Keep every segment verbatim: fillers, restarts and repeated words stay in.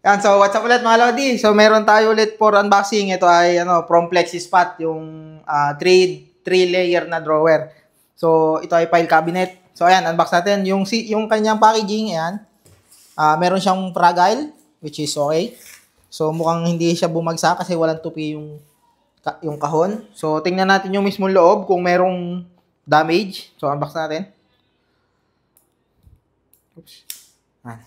Yan, so what's up ulit mga Lodi? So meron tayo ulit for unboxing. Ito ay ano, from FlexiSpot, yung uh, three, three layer na drawer. So ito ay file cabinet. So ayan, unbox natin. Yung, yung kanyang packaging, ayan. Uh, meron siyang fragile, which is okay. So mukhang hindi siya bumagsak kasi walang tupi yung, yung kahon. So tingnan natin yung mismong loob kung merong damage. So unbox natin. Oops. Ah.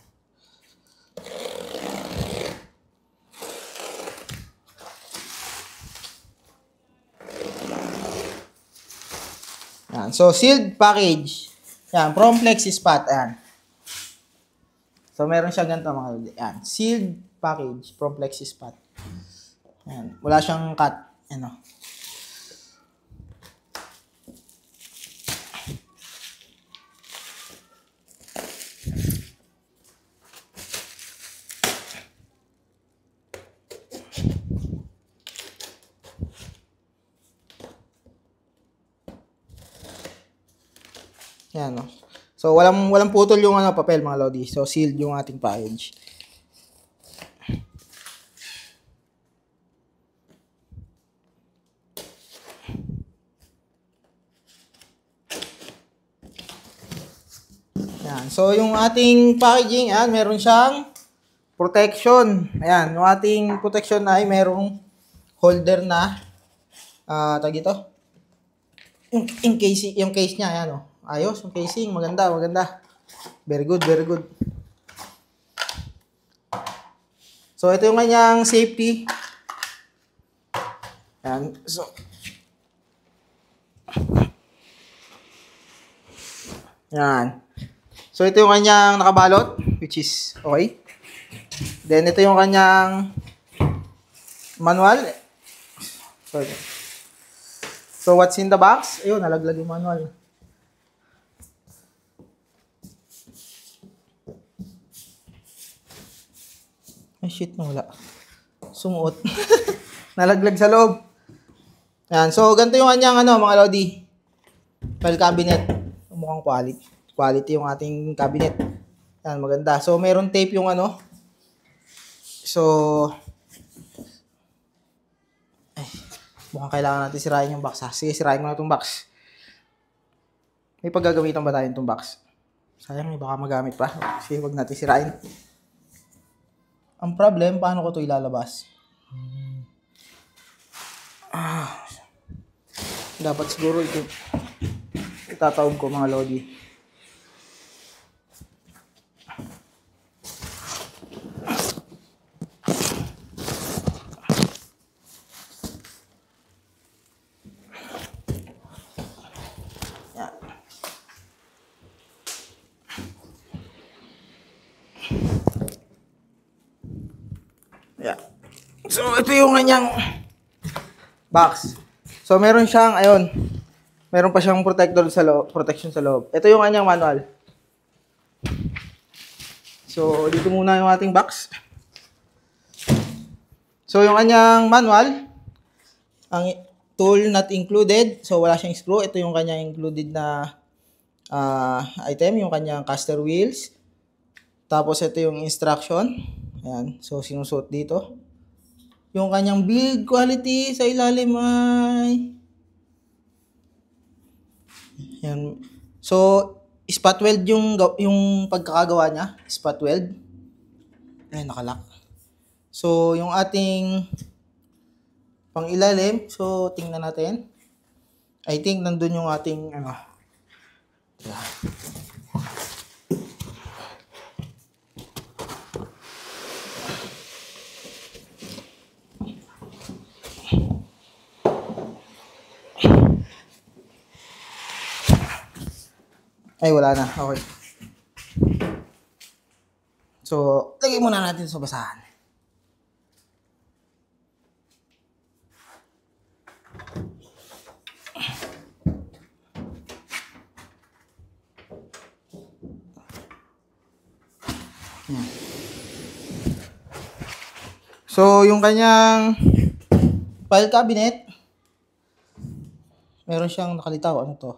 Yan. So, sealed package. Yan, from FlexiSpot. Yan. So, meron siya ganito mga lodi. Yan. Sealed package from FlexiSpot. Yan. Wala siyang cut. Ano. Yan, no. So, walang walang putol yung ano, papel mga lodi. So, sealed yung ating package. Yan. So, yung ating packaging, yan, meron siyang protection. Ayan, yung ating protection ay merong holder na ah, uh, tag ito. Yung, yung case, yung case niya, ayan, oh. Ayos, yung casing, maganda, maganda. Very good, very good. So, ito yung kanyang safety. Ayan, so. Ayan. So, ito yung kanyang nakabalot, which is okay. Then, ito yung kanyang manual. Sorry. So, what's in the box? Ayun, nalaglag yung manual. Ay, shit, wala. Sumuot. Nalaglag sa loob. Yan. So, ganito yung kanyang, ano, mga lodi. File cabinet. Mukhang quality. Quality yung ating cabinet. Yan, maganda. So, mayroon tape yung, ano. So, ay, mukhang kailangan natin sirain yung box, ha. Sige, sirain mo na itong box. May paggagamitan ba tayo itong box? Sayang, baka magamit pa. Sige, huwag natin sirain. Ang problem, paano ko ito ilalabas? Hmm. Ah, dapat siguro ito itatawag ko mga lodi. Yan. Yeah. So, ito yung kanyang box. So, meron siyang, ayun, meron pa siyang protector sa loob, protection sa loob. Ito yung kanyang manual. So, dito muna yung ating box. So, yung kanyang manual, ang tool not included. So, wala siyang screw. Ito yung kanyang included na uh, item, yung kanyang caster wheels. Tapos, ito yung instruction. Ayan. So, sinusuot dito. Yung kanyang build quality sa ilalim ay... Ayan. So, spot weld yung, yung pagkakagawa niya. Spot weld. Ayan, nakalock. So, yung ating pang ilalim. So, tingnan natin. I think nandun yung ating ano. Yeah. Ay, wala na. Okay. So, lagay muna natin sa basahan. Yan. So, yung kanyang file cabinet, meron siyang nakalitaw. Ano to?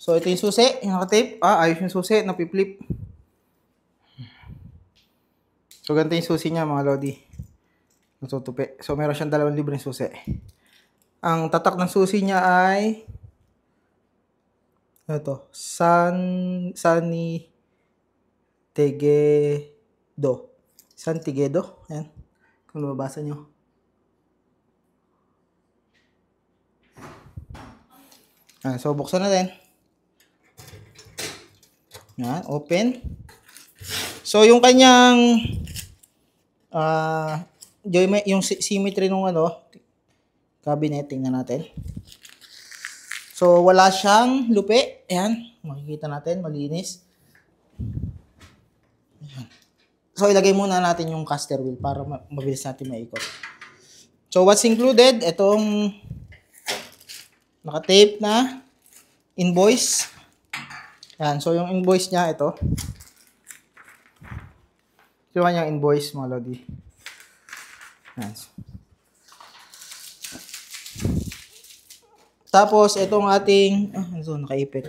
So, ito yung susi, yung naka-tape. Ah, ayos yung susi, napi-flip. So, ganito yung susi niya, mga lodi. Natutupi. So, meron siyang dalawang libreng susi. Ang tatak ng susi niya ay ito, San Sani Tegedo. San Tegedo. Ayan. Kung nababasa nyo. Ayan. So, buksan natin. Ayan. Open. So, yung kanyang ah uh, yung symmetry nung ano, cabinet, tingnan natin. So, wala siyang lupi. Ayan. Makikita natin. Malinis. Ayan. So, ilagay muna natin yung caster wheel para mabilis natin maikot. So, what's included? Itong naka-tape na invoice. Ayan. So, yung invoice niya, ito. Yung kanyang invoice, mga lodi. Ayan. Tapos, itong ating, ah, ito, nakaipit.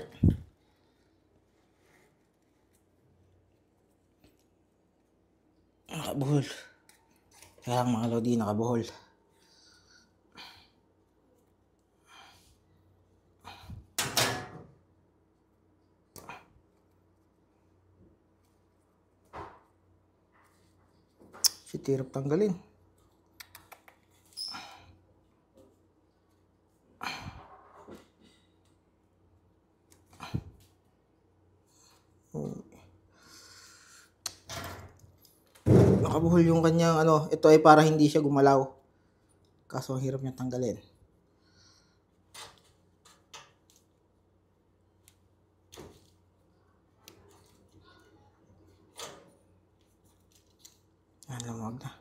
Nakabuhol. Kaya mga lodi, nakabuhol. Shit, hirap tanggalin. Nakabuhol yung kanyang ano, ito ay para hindi siya gumalaw. Kaso ang hirap niya tanggalin. Yan, lamag na.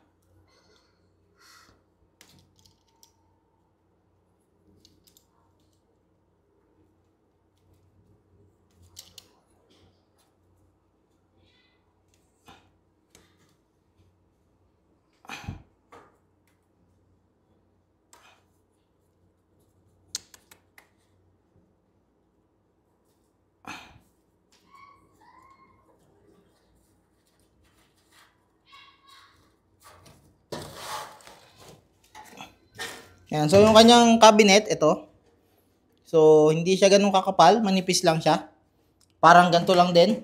Yan. So, yung kanyang cabinet, ito. So, hindi siya ganun kakapal. Manipis lang siya. Parang ganito lang din.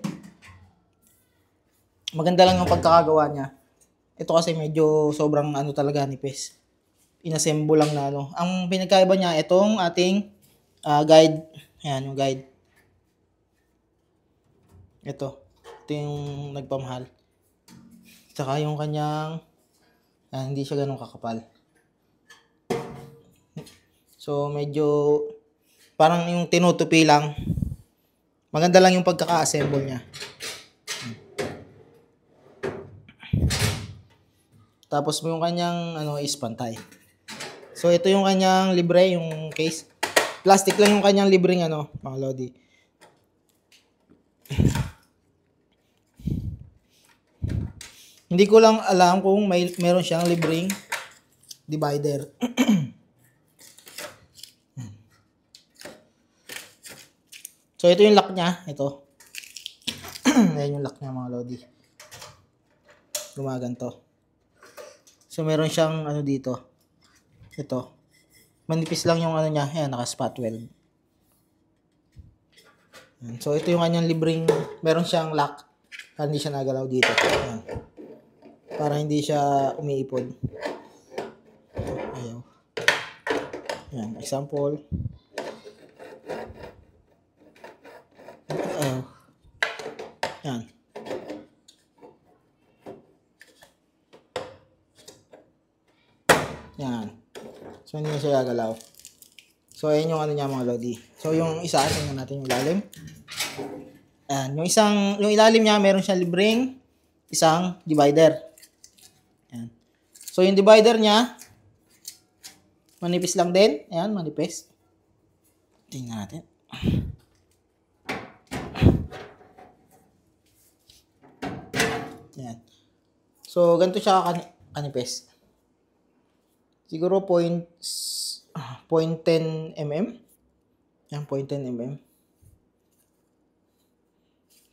Maganda lang yung pagkakagawa niya. Ito kasi medyo sobrang ano talaga, nipis. Inassemble lang na ano. Ang pinagkaiba niya, itong ating uh, guide. Ayan, yung guide. Ito. Ito yung nagpamahal. Tsaka yung kanyang, ah, hindi siya ganun kakapal. So, medyo parang yung tinutupi lang. Maganda lang yung pagkaka-assemble niya. Tapos yung kanyang ano is pantay. So, ito yung kanyang libre, yung case. Plastic lang yung kanyang libreng ano, mga lodi. Hindi ko lang alam kung may meron siyang libreng divider. So, ito yung lock niya. Ito. Ayan yung lock niya, mga lodi. Gumaganto. So, meron siyang ano dito. Ito. Manipis lang yung ano niya. Ayan, naka-spot weld. Ayan. So, ito yung kanyang libreng, meron siyang lock. Para hindi siya nagalaw dito. Ayan. Para hindi siya umiipod. Ayaw. Ayan, example. Ayaw. Ayan. Yan. So, hindi na siya gagalaw. So, ayan yung ano niya, mga lodi. So, yung isa, tingnan natin yung ilalim. Ayan. Yung isang, yung ilalim niya, meron siyang libreng isang divider. Ayan. So, yung divider niya, manipis lang din. Ayan, manipis. Tingnan natin. Ayan. So, ganito siya kanipis. Siguro point ten millimeter. Yan, point ten millimeter.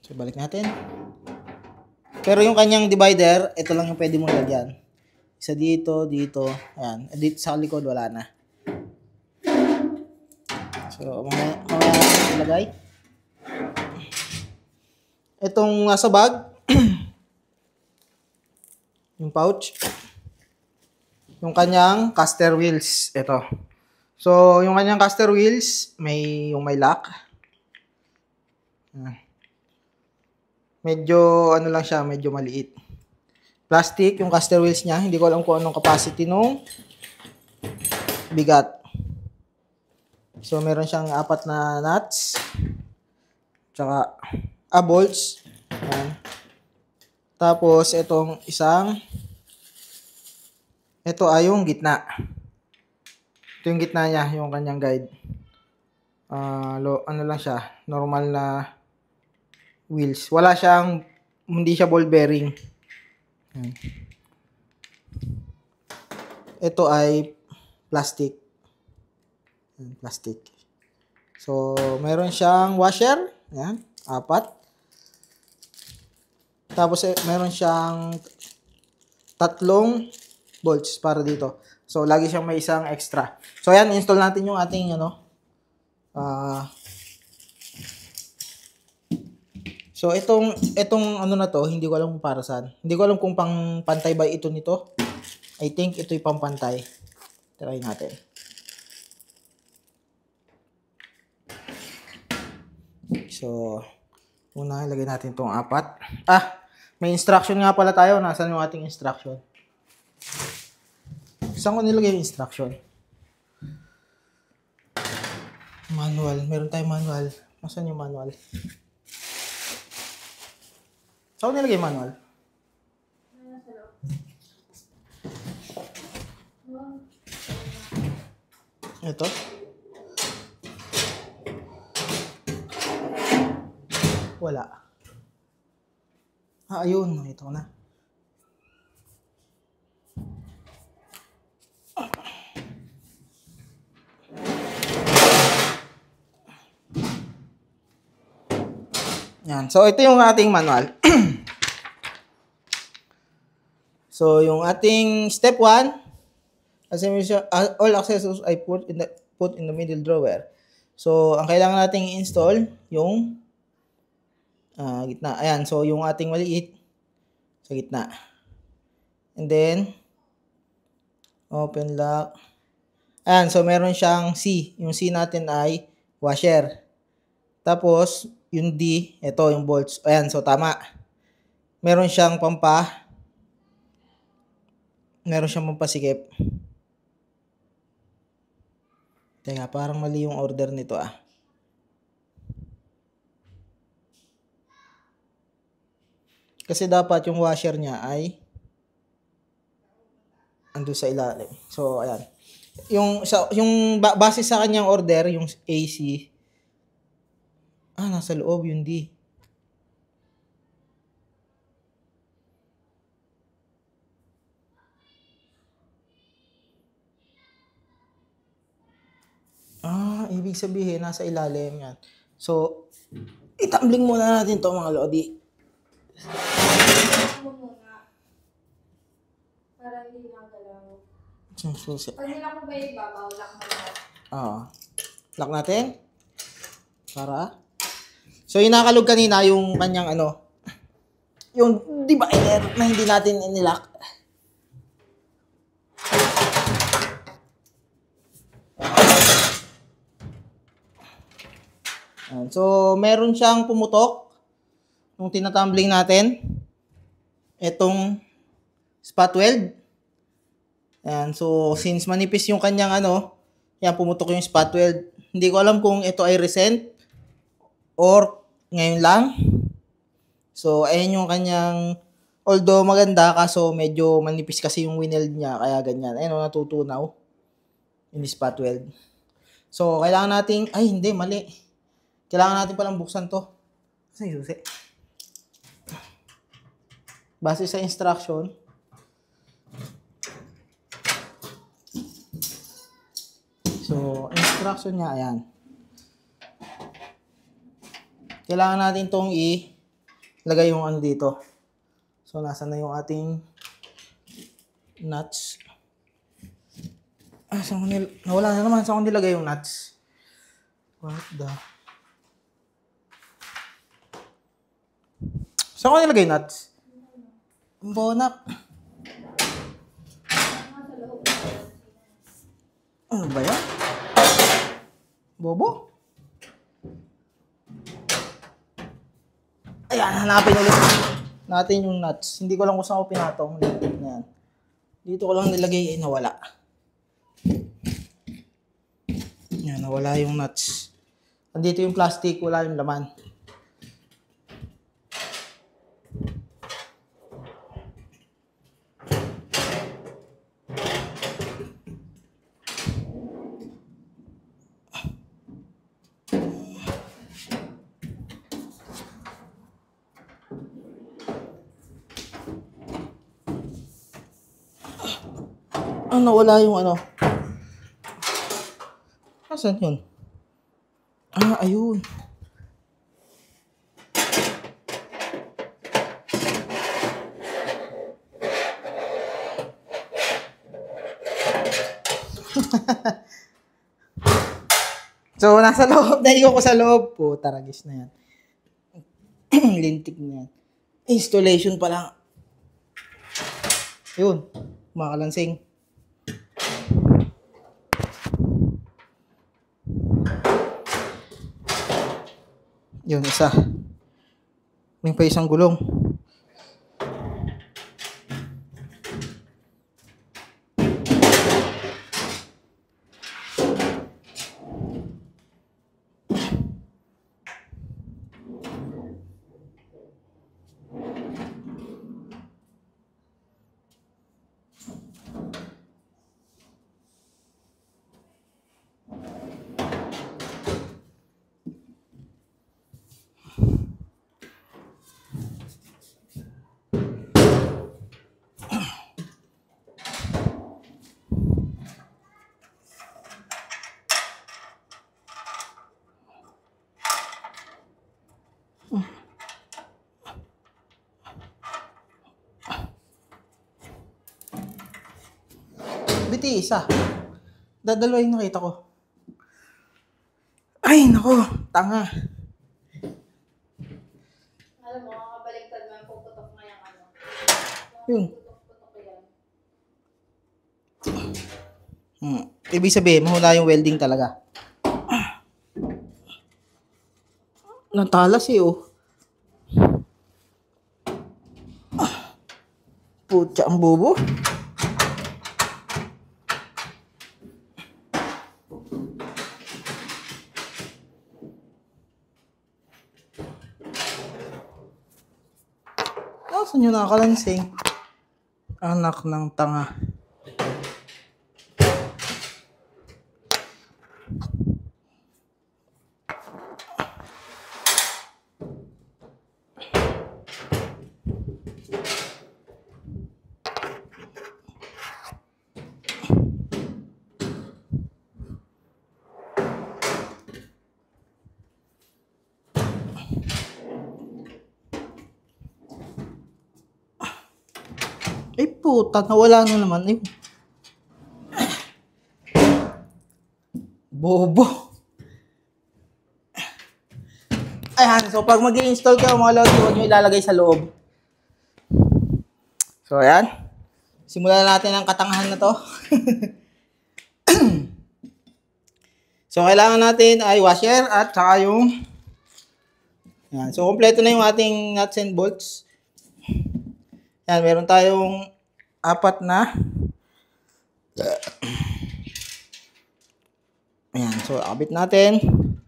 So, balik natin. Pero yung kanyang divider, ito lang yung pwede mong lagyan. Isa dito, dito. Ayan. Dito sa likod, wala na. So, mamaya, mamaya natin ilagay. Itong nasa bag, yung pouch, yung kanyang caster wheels. Ito. So, yung kanyang caster wheels, may yung may lock. Medyo, ano lang siya, medyo maliit. Plastic, yung caster wheels niya. Hindi ko alam kung anong capacity nung bigat. So, meron siyang apat na nuts. Tsaka, ah, bolts. Ayan. Tapos, itong isang, ito ay yung gitna. Ito yung gitna niya, yung kanyang guide. Uh, lo, ano lang siya, normal na wheels. Wala siyang, hindi siya ball bearing. Ayan. Ito ay plastic. Ayan, plastic. So, meron siyang washer. Ayan, apat. Tapos, eh, meron siyang tatlong bolts para dito. So, lagi siyang may isang extra. So, ayan, install natin yung ating, ano, ah, uh, so, itong, itong, ano na to, hindi ko alam kung para saan. Hindi ko alam kung pang pantay ba ito nito. I think ito'y pang pantay. Try natin. So, una, ilagay natin itong apat. Ah, may instruction nga pala tayo. Nasaan yung ating instruction? Saan ko nilagay yung instruction? Manual. Meron tayong manual. Nasaan yung manual? Saan ko nilagay yung manual? Ito? Wala. Ah, ayun. Ito na. Yan. So, ito yung ating manual. So, yung ating step one, all accessories I put in the put in the middle drawer. So, ang kailangan nating i-install yung uh, gitna. Ayan. So, yung ating maliit sa gitna. And then, open lock. Ayan. So, meron siyang C. Yung C natin ay washer. Tapos, yung D, ito yung bolts. Ayan, so tama. Meron siyang pampa. Meron siyang pampasikip. Teka, parang mali yung order nito ah. Kasi dapat yung washer niya ay ando sa ilalim. So, ayan. Yung, sa, yung base sa kanyang order, yung A C, ah, nasa loob yung D. Ah, ibig sabihin, nasa ilalim yan. So, itambling muna natin to mga lodi. Para hindi nagalaw. Susi. Pag nila ko ba yung babaw, lock mo na. Oo. Lock natin. Para. So, yung nakalog kanina, yung kanyang ano, yung divider na hindi natin inilock. So, meron siyang pumutok nung tinatumbling natin. Itong spot weld. Ayan, so, since manipis yung kanyang ano, yan, pumutok yung spot weld. Hindi ko alam kung ito ay recent or ngayon lang. So, ayan yung kanyang, although maganda, kaso medyo manipis kasi yung wineld niya, kaya ganyan. Ayan, natutunaw. Yung spot weld. So, kailangan nating, ay hindi, mali. Kailangan natin palang buksan to. Kasi yung susi. Base sa instruction, so, instruction niya, ayan. Kailangan natin tong i lagay yung ano dito. So, nasa na yung ating nuts. Ah, saan ko nil... Nawala na naman. Saan ko nilagay yung nuts? What the... Saan ko nilagay yung nuts? Ang bonak. Ano ba yan? Bobo? Ayan, hanapin ulit natin yung nuts. Hindi ko lang kung saan ko pinatong. Ayan. Dito ko lang nilagay, eh, nawala. Ayan, nawala yung nuts. Andito yung plastic, wala yung laman. Ah, nawala yung ano. Asan yun? Ah, ayun. So, nasa loob. Naigo ko sa loob. Po, taragis na yan. Lintik na yan. Installation pa lang. Yun. Makalansing. Yun, isa. May pa isang gulong. Biti, isa. Dadalawa yung nakita ko. Ay, nako. Tanga. Alam mo, kakabaliktad mo yung puputok na yung ano. Yun. Puputok-putok yan. Hmm. Ibig sabihin, mahula yung welding talaga. Natalas eh, oh. Putya, ang bobo. Saan nyo nakakalansing? Anak ng tanga. Ay puta, nawala na naman. Ay. Bobo. Ayan, so pag mag-i-install kayo mga lodi, huwag nyo ilalagay sa loob. So ayan. Simulan natin ang katangahan na to. So kailangan natin ay washer at saka yung ayan. So kompleto na yung ating nuts and bolts. Yan, meron tayong apat na. Ayan, so akabit natin.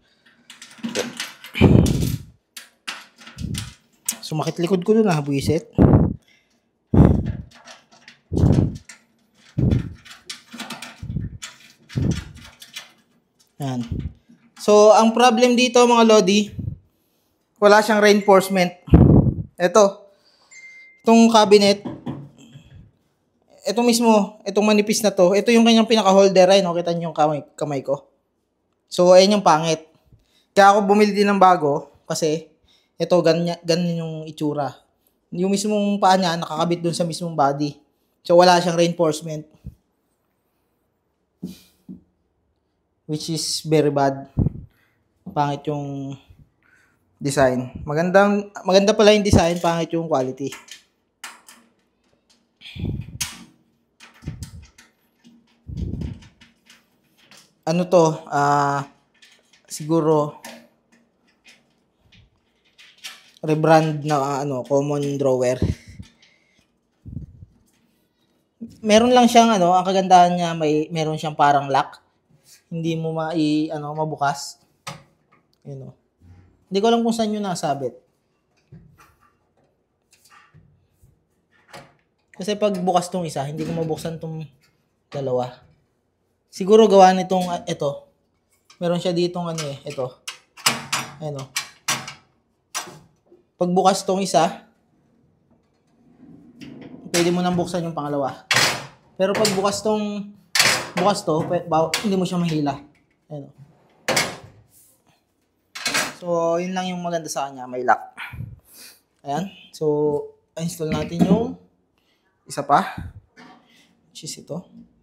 Sumakit likod ko dun ah, buwisit. Ayan. So, ang problem dito mga lodi, wala siyang reinforcement. Ito. Itong cabinet, ito mismo, itong manipis na to, ito yung kanyang pinaka-holder ay, no? Kita niyo yung kamay, kamay ko. So, ayun yung pangit. Kaya ako bumili din ng bago, kasi ito, ganyan, ganyan yung itsura. Yung mismong paa niya, nakakabit dun sa mismong body. So, wala siyang reinforcement. Which is very bad. Pangit yung design. Magandang, maganda pala yung design, pangit yung quality. Ano to, ah, uh, siguro, rebrand na ano, common drawer. Meron lang siyang ano, ang kagandahan niya, may meron siyang parang lock. Hindi mo mai ano, mabukas. You know. Hindi ko alam kung saan 'yung nasabit. Kasi pag bukas tong isa, hindi ko mabuksan tong dalawa. Siguro gawa nitong uh, ito. Meron siya ditong ano eh, ito. Ayun oh. Pag bukas tong isa, pwede mo nang buksan yung pangalawa. Pero pag bukas tong bukas to, hindi mo siya mahila. Ayun. So, yun lang yung maganda sa kanya, may lock. Ayan. So, install natin yung isa pa. Which is ito.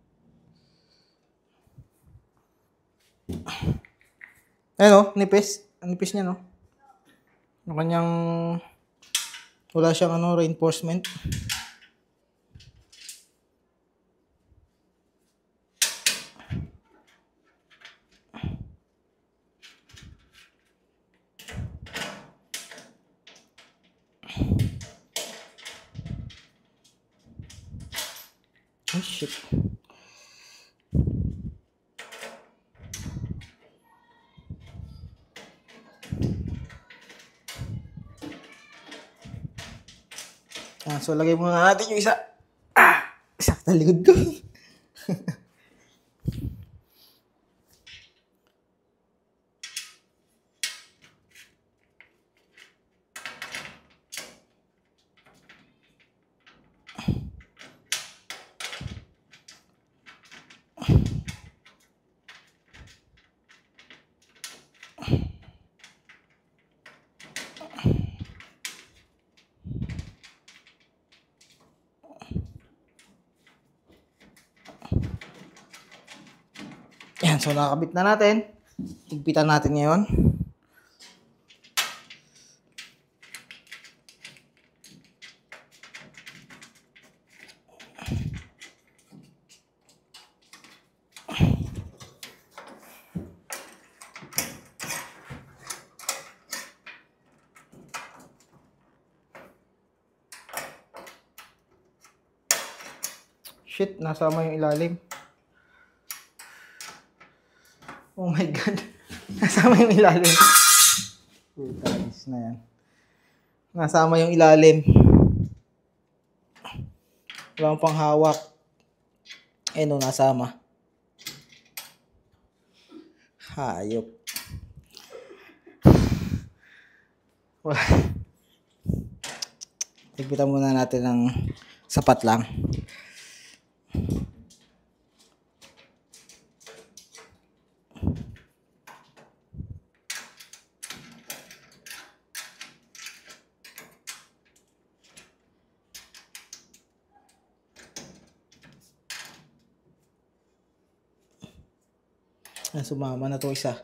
Ayun o, nipis. Ang nipis niya, no? Yung kanyang wala siyang ano, reinforcement. Oh, shit. Ah, so, lagay muna natin yung isa. Ah! Sakta likod ko. Yan, so nakakabit na natin. Higpitan natin ngayon. Shit, nasama yung ilalim. Oh my God. Nasama yung ilalim. Puta, is na yan. Nasama yung ilalim. Wala pang hawak. Eh no, nasama. Hayop. Wala. Tigpitan muna natin ng sapat lang. Sumama na to isa.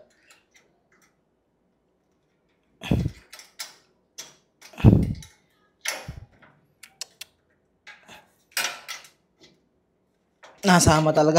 Nasama talaga.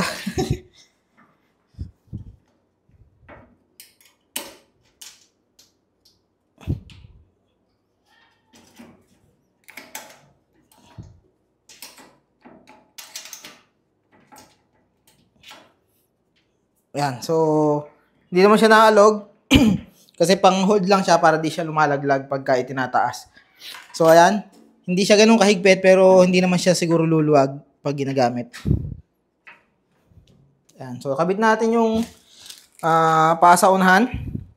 Yan, so hindi naman siya naalog kasi pang hold lang siya para di siya lumalaglag pagka itinataas. So ayan, hindi siya ganun kahigpit pero hindi naman siya siguro luluwag pag ginagamit. Yan, so kabit natin yung uh, paa sa unahan.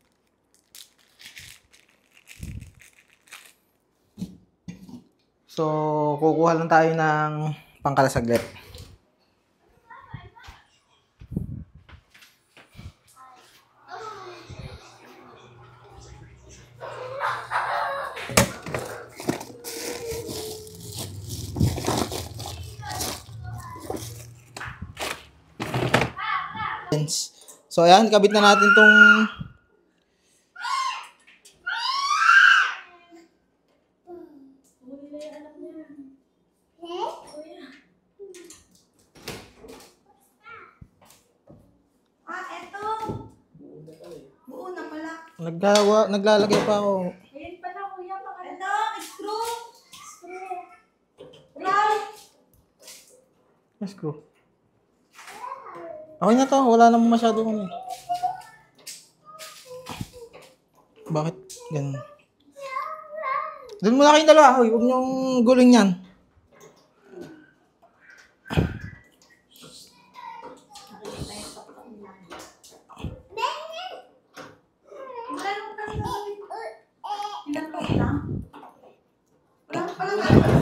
So kukuha lang tayo ng pangkalasaglit. buttons. So, ayan, kabit na natin tong Ah, eto. Buo na pala. naggawa, naglalagay pa ako. Ayun pala, kuya. Baka... Ito, screw. Screw. Wow. Screw. Okay na to, wala namang masyado kami. Bakit ganun? Doon muna kayong dalawa, hoy, huwag niyong gulong yan. Ilan pa lang? Wala pa lang.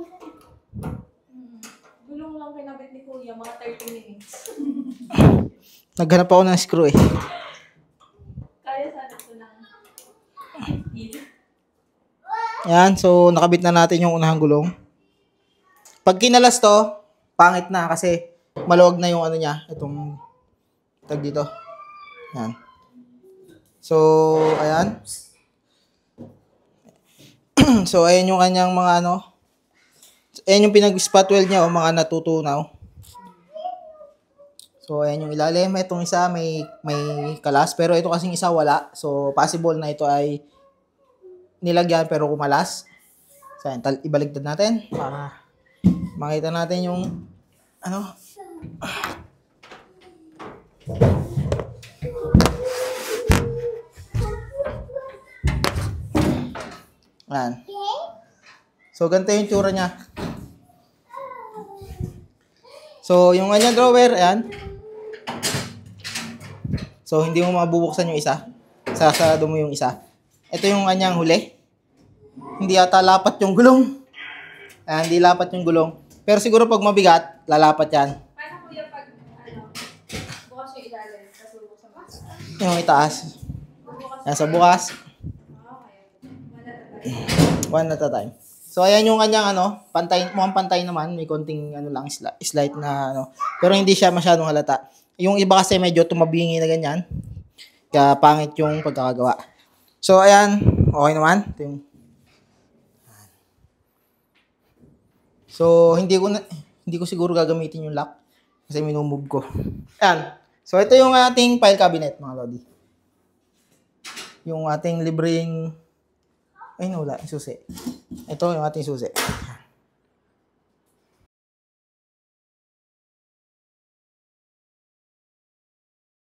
Gulong lang kinabit ni kuya, mga thirty minutes. Naghanap ako ng screw eh. Kaya sana ito lang. Yan, so nakabit na natin yung unahang gulong. Pag kinalas to, pangit na kasi maluwag na yung ano niya, itong tag dito. Yan. So, ayan. So, ayan yung kanyang mga ano. Ayan yung pinag-spot weld niya o mga natutunaw. So, ayan yung ilalim. Itong isa may may kalas. Pero ito kasing isa wala. So, possible na ito ay nilagyan pero kumalas. So, ayan. Tal- ibaligtad natin para makita natin yung ano. Ayan. So, ganito yung tsura niya. So, yung kanyang drawer, ayan. So, hindi mo mabubuksan yung isa. Sasarado mo yung isa. Ito yung kanyang huli. Hindi ata lapat yung gulong. Ayan, hindi lapat yung gulong. Pero siguro pag mabigat, lalapat yan. Paano kuya pag, ano, bukas yung ilalim, tapos bubuksan mo? Yung itaas. Bukas. Ayan, sa bukas. Okay. Wala na tayo. One at a time. So, ayan yung kanyang ano, pantay, mukhang pantay naman. May konting ano lang, sli- slight na ano. Pero hindi siya masyadong halata. Yung iba kasi medyo tumabingi na ganyan. Kaya pangit yung pagkakagawa. So, ayan. Okay naman. Ito yung... So, hindi ko na, hindi ko siguro gagamitin yung lock. Kasi minumove ko. Ayan. So, ito yung ating file cabinet, mga lodi. Yung ating libreng... Ay, no, wala. Yung susi. Ito yung ating susi.